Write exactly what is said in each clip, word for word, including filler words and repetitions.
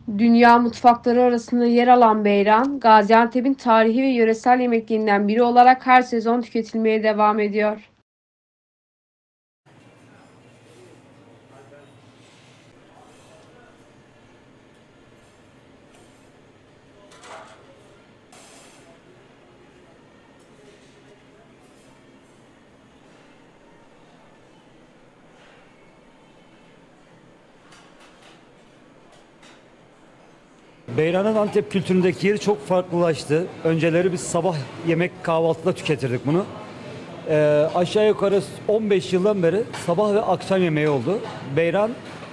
Dünya mutfakları arasında yer alan beyran, Gaziantep'in tarihi ve yöresel yemeklerinden biri olarak her sezon tüketilmeye devam ediyor. Beyran'ın Antep kültüründeki yeri çok farklılaştı. Önceleri biz sabah yemek kahvaltıda tüketirdik bunu. Ee, aşağı yukarı on beş yıldan beri sabah ve akşam yemeği oldu. Beyran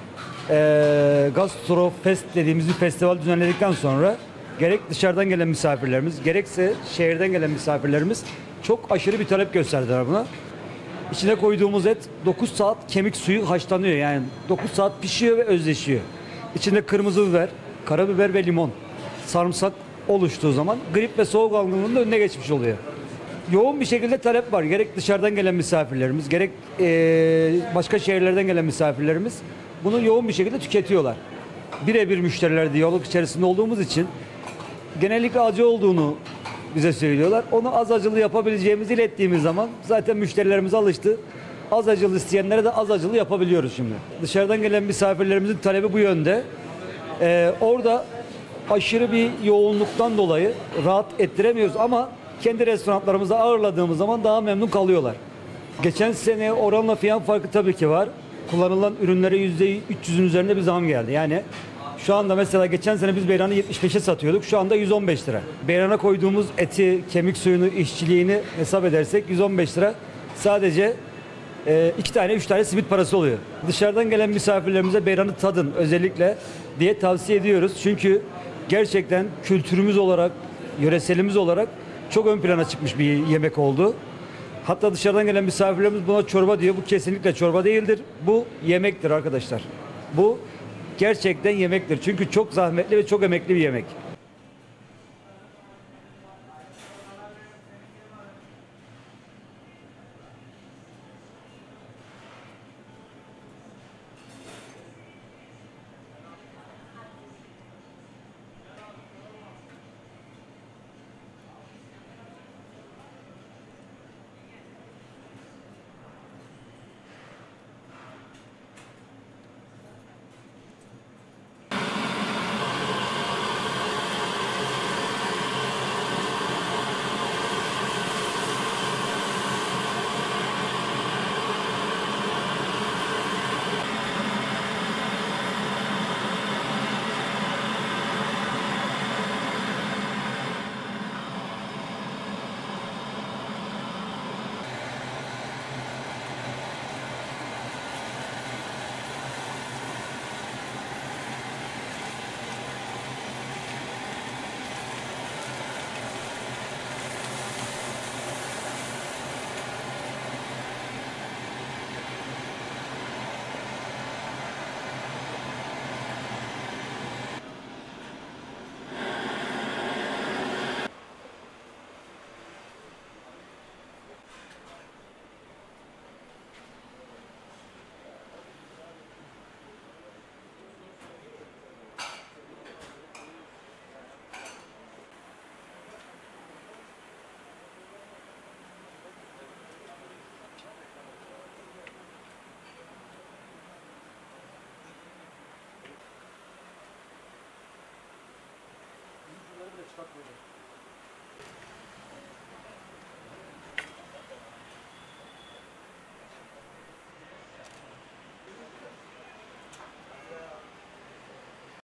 e, Gastro Fest dediğimiz bir festival düzenledikten sonra gerek dışarıdan gelen misafirlerimiz gerekse şehirden gelen misafirlerimiz çok aşırı bir talep gösterdiler buna. İçine koyduğumuz et dokuz saat kemik suyu haşlanıyor, yani dokuz saat pişiyor ve özleşiyor. İçinde kırmızı biber, karabiber ve limon, sarımsak oluştuğu zaman grip ve soğuk algınlığının önüne geçmiş oluyor. Yoğun bir şekilde talep var. Gerek dışarıdan gelen misafirlerimiz, gerek eee, başka şehirlerden gelen misafirlerimiz bunu yoğun bir şekilde tüketiyorlar. Birebir müşteriler diyalog içerisinde olduğumuz için genellikle acı olduğunu bize söylüyorlar. Onu az acılı yapabileceğimizi ilettiğimiz zaman zaten müşterilerimiz alıştı. Az acılı isteyenlere de az acılı yapabiliyoruz şimdi. Dışarıdan gelen misafirlerimizin talebi bu yönde. Ee, orada aşırı bir yoğunluktan dolayı rahat ettiremiyoruz ama kendi restoranlarımızda ağırladığımız zaman daha memnun kalıyorlar. Geçen sene oranla fiyat farkı tabii ki var. Kullanılan ürünlere yüzde üç yüzün üzerinde bir zam geldi. Yani şu anda mesela geçen sene biz beyranı yetmiş beşe satıyorduk. Şu anda yüz on beş lira. Beyrana koyduğumuz eti, kemik suyunu, işçiliğini hesap edersek yüz on beş lira. Sadece e, iki tane, üç tane simit parası oluyor. Dışarıdan gelen misafirlerimize beyranı tadın özellikle diye tavsiye ediyoruz. Çünkü gerçekten kültürümüz olarak, yöreselimiz olarak çok ön plana çıkmış bir yemek oldu. Hatta dışarıdan gelen misafirlerimiz buna çorba diyor. Bu kesinlikle çorba değildir. Bu yemektir arkadaşlar. Bu gerçekten yemektir. Çünkü çok zahmetli ve çok emekli bir yemek.